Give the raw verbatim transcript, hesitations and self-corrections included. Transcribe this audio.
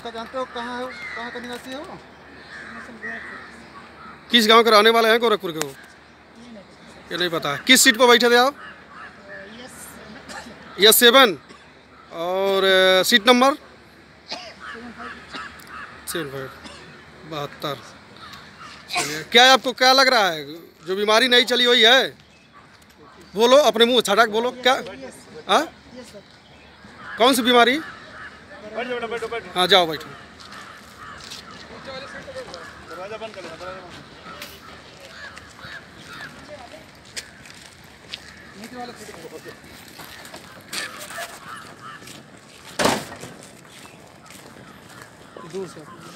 उसका जानते हो कहाँ है, कहाँ का निवासी है वो? किस गांव के रहने वाले हैं गोरखपुर के वो? ये नहीं पता। किस सीट पर बैठे थे आप? Yes seven. और सीट नंबर सेवन फाइव बहत्तर। क्या आपको क्या लग रहा है, जो बीमारी नहीं चली हुई है? बोलो अपने मुंह छटाक बोलो क्या? हाँ, कौन सी बीमारी? हाँ जाओ बैठो। दरवाजा बंद करो, दरवाजा बंद। नीचे वाले दूर से